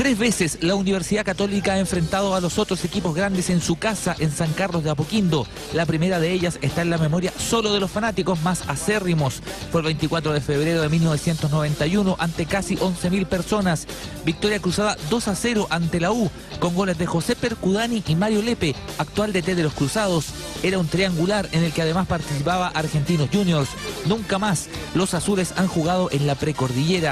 3 veces la Universidad Católica ha enfrentado a los otros equipos grandes en su casa, en San Carlos de Apoquindo. La primera de ellas está en la memoria solo de los fanáticos más acérrimos. Fue el 24 de febrero de 1991 ante casi 11.000 personas. Victoria cruzada 2-0 ante la U, con goles de José Percudani y Mario Lepe, actual DT de los Cruzados. Era un triangular en el que además participaba Argentinos Juniors. Nunca más los azules han jugado en la precordillera.